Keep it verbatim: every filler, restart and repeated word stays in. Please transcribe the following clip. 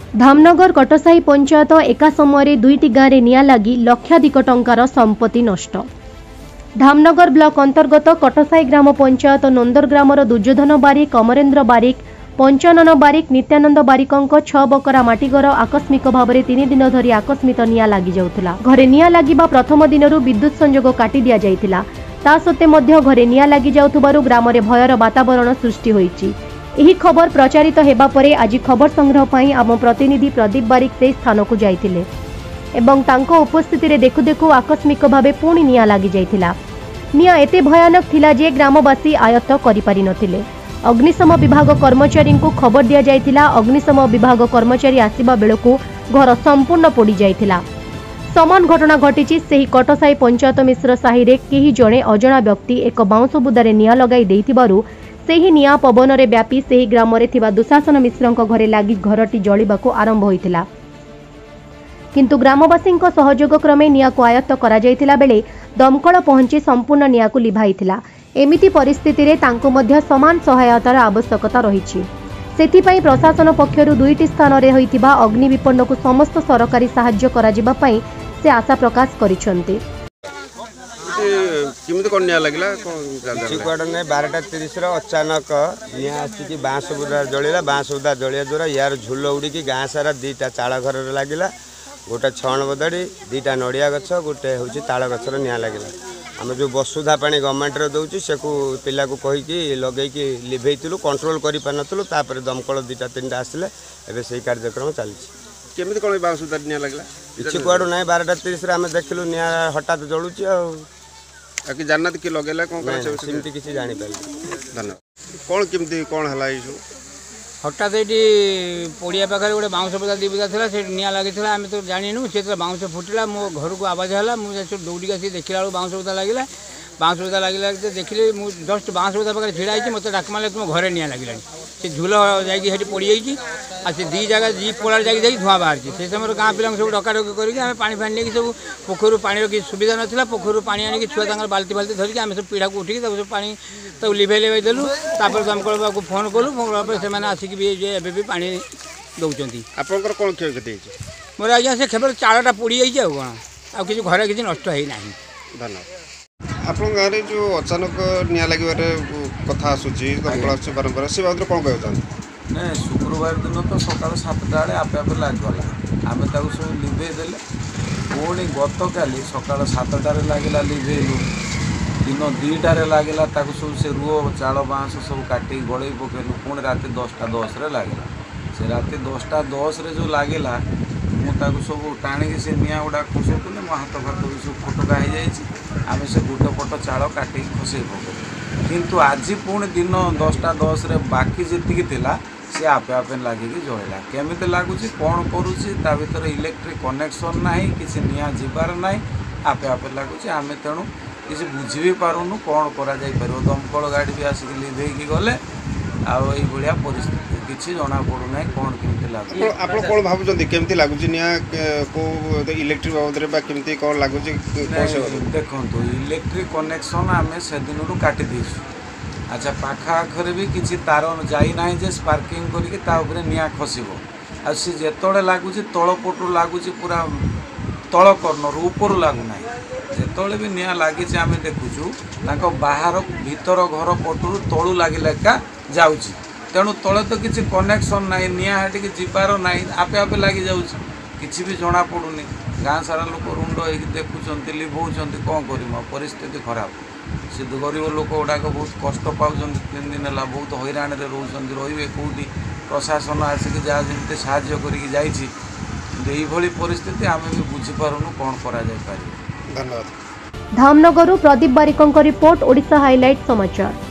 धामनगर कटसाही पंचायत एका समय दुईटी गाँव में निया लगी लक्षाधिक टंकार संपत्ति नष्ट। धामनगर ब्लॉक अंतर्गत कटसाही ग्राम पंचायत नंदर ग्रामर दुर्योधन बारिक, अमरेन्द्र बारिक, पंचानन बारिक, नित्यानंद बारिकों छह बकरा माटीघर आकस्मिक भाव में तीन दिन धरी आकस्मिक निया लगी जाउथला। घरे निया लागिबा प्रथम दिनरू विद्युत संजोग काटी दिया जाइथिला। ता सत्ते मध्य घरे निया लगी जाउथबारु ग्राम में भयर वातावरण सृष्टि होईछि। एही खबर प्रचारित हेबा परे आज खबर संग्रह पाई आम प्रतिनिधि प्रदीप बारिक से स्थान को जाइथिले एवं तांको उपस्थिति रे देखु देखु आकस्मिक भावे पुणी निया लगी जाइथिला। निया एते भयानक थिला जे ग्रामवासी आयत्त करि पारि नथिले। अग्निशम विभाग कर्मचारी को खबर दिया जाइथिला। अग्निशम विभाग कर्मचारी आसिबा बेलकु घर संपूर्ण पोड़ी जाइथिला। समान घटना घटिछि सेही कटसाही पंचायत मिश्र साही रे केही जणे अजणा व्यक्ति एक बाउंस बुदारे निया लगाई देइथिबारु सेही निया पवन रे व्यापी सेही ग्राम रे थिबा दुशासन मिश्रंक घरे लागी घरटी जळिबाको आरंभ होइथिला। किंतु ग्रामवासींक सहयोग क्रमे निया को आयत्त करा जाइथिला बेले दमकल पहुंची संपूर्ण निया को लिभाइथिला। एमिति परिस्थिति रे तांको मध्य समान सहायतार आवश्यकता रहिछि। सेथिपई प्रशासन पक्षरु दुईटी स्थान रे होइथिबा अग्नि विपन्न को समस्त सरकारी सहाय्य करा जिबा पई से आशा प्रकाश करिसंती। किमित कोन निया लागला चिकवाडने बारह तीस अचानक निया आसिक बाँस बुदा जलिला। बाँस बुदा जलिया द्वारा यार झुल उड़ी गाँ सारा दीटा चाल घर लगिला। गोटे छण बदाड़ी दीटा नड़िया गछ गोटे हूँ ताल गचर निया लगिला। आम जो वसुधा पानी गवर्नमेंट दौर से पिला को कहीकि लगे लिभेलु कंट्रोल कर पार्लु। दमकल दीटा तीन टा आसिले एवं से कार्यक्रम चली केमी कौन बाँसुदा निया लगला किसी कुआड़ू ना बारह तीस आम देखलु निया हठात जलुची आ कि जानना कि लगेला कौन सेमती किसी जानी पारे। धन्यवाद। कौन केमती कौन है हठात ये पड़िया पाखे गोटे बाउंस बुदा दी बुदा था से निया लगी आम तो जानु से बाउंस फुटिला मो घर को आवाज है मुझे दौड़ी आसी देखला बेलू बाउंस बुदा लगे बाउंस बुदा लगे देखिए मुझे जस्ट बाउंस बुदा पाखे ढिड़ा है मत डाक मारे तुम घरे निया लगे से झुल जाकि पड़ी आ से दी जगह दी पोलार जाकि धुआं बाहर से समय गाँ पिला सब डकाडकी करके पानी फाणी नहीं सब पोखर पानी कि सुविधा नाला पोखर पानी आनिक छुआ बाल्टी बाल्टी धरिकी आम सब पीढ़ा को उठिक सब पानी तो लिभे लिभे देलु। दमकल को फोन कलु से आसिक भी भी पा दौरान आपंकर कौन क्षति मोर आज्ञा से केवल चालटा पड़ी जाइए कौन आ कि घर किसी नष्ट है ना। धन्यवाद। आप गाँव में जो अचानक निया लगे कथा आसूची दमकल बारंबार से बाबद कौन कहते ना शुक्रवार दिन तो सका सातटा बेले आपे आपे लगला आम सब लिभे देले पुणी गत काली सका सातटार लगला लिभेलु दिन दुईटार लगला सब से रुह चाल बाँस सब काटी गड़े पकेलु पुणी राति दसटा दस लगला से राति दसटा दस जो लगला मुझे सब टाणिकी से निया गुड़ा खसुली मो हाथ फाथ भी सब फटका हो जाए आम से गोटे पट चाल काटी खसई पकड़ किंतु आज पुणी दिन दसटा दस बाकी जी थिला सी आपे आपे लगे जलिला केमिति लगुच कौन करुच्ची ता भर इलेक्ट्रिक कनेक्शन ना किसी निया जीवार ना आपे आपे लगुच आम तेणु किसी बुझी भी पारुनु कौन करा जाई पारो। दमकल गाड़ी भी आसिक लिभेकी गले आई भाया परिस्थिति किसी जना पड़ूना कौन केमती लगुच आप कौन भावुं केमती लगुच निया को इलेक्ट्रिक बाबद में केमती कौन लगुच देखो इलेक्ट्रिक कनेक्शन आम से दिन काटी देसु। अच्छा पाखाखरे भी किसी तार जाना जे स्पार्किंग करके निया खसब आ सी जिते लगुच तल पटू लगुच पूरा तल कर्णर ऊपर लगुना जिते भी निया लगी आम देखुचु बाहर भीतर घर पटू तलू लगे का जाऊँगी तेणु तले तो किसी कनेक्शन ना निया हाटिक जीवार ना आपे आपे लगी जाऊँच किसी भी जना पड़ूनी गाँ सारा लोक रुंड हो देखुंत लिभौंट कौन कर परिस्थिति खराब से गरीब लोक गुड़ाक बहुत कष्ट पाँच तीन दिन है बहुत हैरान रोच रे कौटी प्रशासन आसिक जहाँ जमी साहय कर परिस्थिति आम भी बुझीपारूँ कौन करा जाय पारे। धन्यवाद। धामनगर प्रदीप बारिकों रिपोर्ट ओडिशा हाइलाइट समाचार।